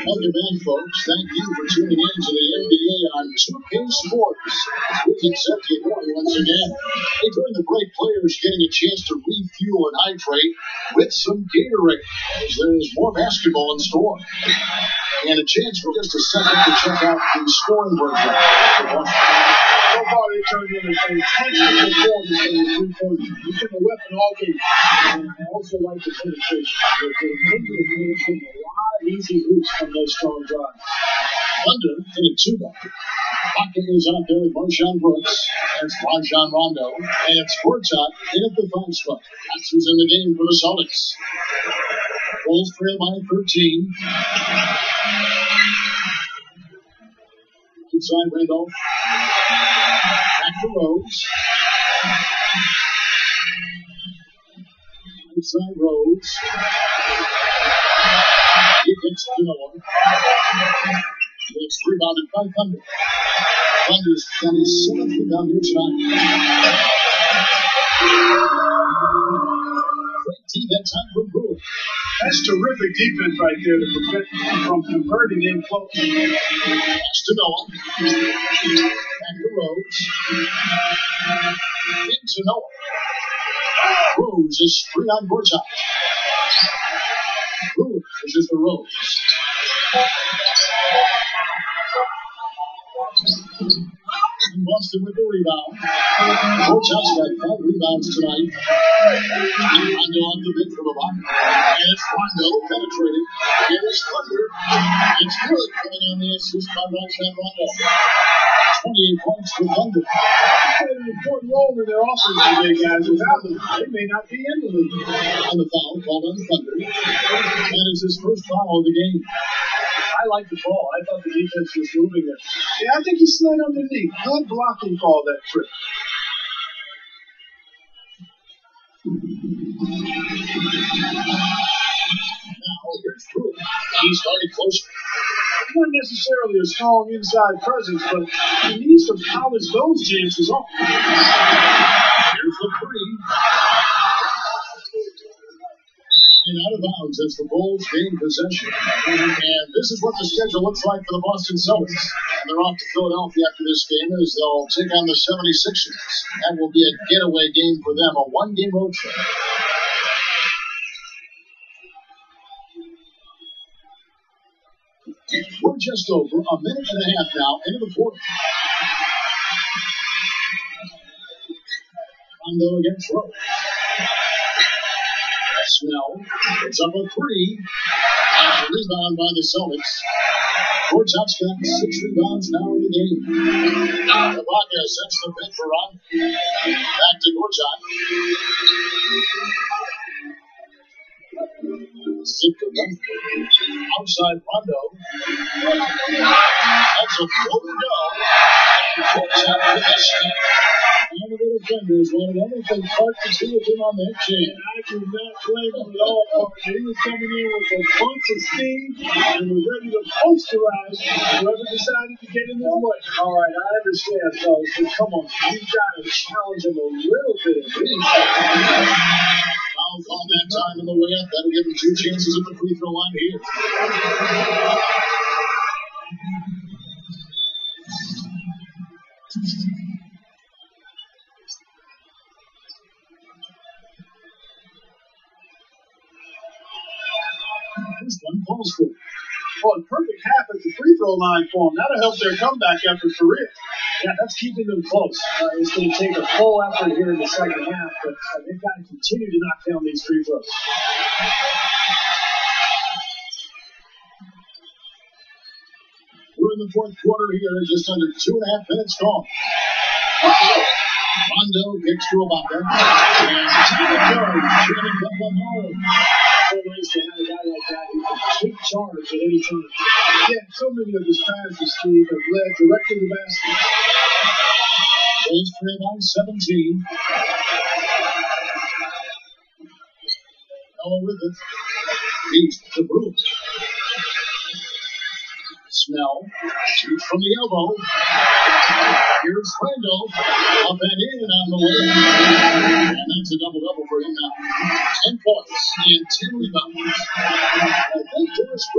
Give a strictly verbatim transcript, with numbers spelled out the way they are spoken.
Welcome back, folks. Thank you for tuning in to the N B A on two K Sports. With Executive Morning once again. Hey, during the break, players getting a chance to refuel and hydrate with some Gatorade, as there is more basketball in store. And a chance for just a second to check out the scoring version. So far, they turned in a fantastic performance in the three-point. It's been a weapon all game. And I also like the penetration. They're getting a lot of easy hoops from those strong drives. Thunder in a two-ball. Pocket is out there with Marshawn Brooks. That's Rajon Rondo. And it's Gortat in at the five spot. That's who's in the game for the Celtics. Bulls trail by thirteen. Inside Randolph. Back to Rhodes. Inside Rhodes. He gets to Noah. It's rebounded by Thunder. Thunder's got his seventh rebound here tonight. Great team that time for Brewer. That's terrific defense right there to prevent from converting in close. Pass to Noah. Back to Rhodes. Into Noah. Rhodes is free on Gortat. Brewer is just for Rhodes. And Boston with the rebound. Gortat's got five rebounds tonight. Rondo on the bench from the bottom. And it's Rondo penetrated. It is Thunder. It's good coming on the assist by Rajon Rondo. twenty-eight points for Thunder. They played an important role in their offense today, guys. Without them, they may not be in the league. And the foul called on Thunder. That is his first foul of the game. I like the ball. I thought the defense was moving it. Yeah, I think he slid underneath. Good blocking call that trip. Now, here's Brewer. He's starting closer. Not necessarily a strong inside presence, but he needs to polish those chances off. Here's the three. And out of bounds as the Bulls gain possession. And this is what the schedule looks like for the Boston Celtics. And they're off to Philadelphia after this game as they'll take on the seventy-sixers. That will be a getaway game for them, a one-game road trip. We're just over a minute and a half now into the fourth. Rondo against Rhodes. Snell. It's up a three. And a rebound by the Celtics. Gortat's got six rebounds now in the game. Ibaka sets the pin for Rondo. Back to Gortat. Outside Rondo. That's a floater go. And Gortat with a step. One of the defenders wanted everything Clark to see with him on that chain. And I do not blame him at all, partner. He was coming in with a bunch of steam and was ready to posterize whoever decided to get in his way. All right, I understand, fellas, but come on. You've got to challenge him a little bit at least. Foul call that time on the way up. That'll give him two chances at the free throw line here. This one falls for. Well, a perfect half at the free throw line for them. That'll help their comeback effort for real. Yeah, that's keeping them close. Uh, it's going to take a full effort here in the second half, but uh, they've got to continue to knock down these free throws. We're in the fourth quarter here, just under two and a half minutes gone. Rondo kicks to Ibaka. And Tyler Jones shooting from the hole. So nice to have a guy like that who can take charge at any time. Yeah, so many of his passes, Steve, have led directly to the basket. Bulls trail by seventeen. Noah with it. Beat the Brewers. Snell shoots from the elbow. Here's Randolph. Up and in on the way. And that's a double-double for him now. Ten points and ten rebounds. I think Doris